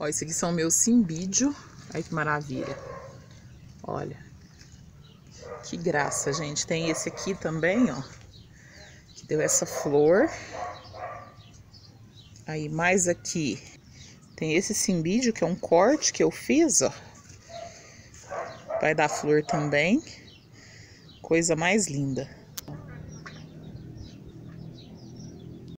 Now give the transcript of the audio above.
Ó, esse aqui são meus cimbídio. Olha que maravilha. Olha. Que graça, gente. Tem esse aqui também, ó. Que deu essa flor. Aí, mais aqui. Tem esse cimbídio, que é um corte que eu fiz, ó. Vai dar flor também. Coisa mais linda.